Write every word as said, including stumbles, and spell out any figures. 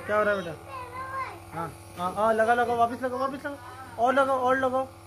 क्या हो रहा है बेटा? हाँ हाँ हाँ, लगा लगाओ, वापस लगाओ, वापस लगाओ, और लगाओ, और लगाओ।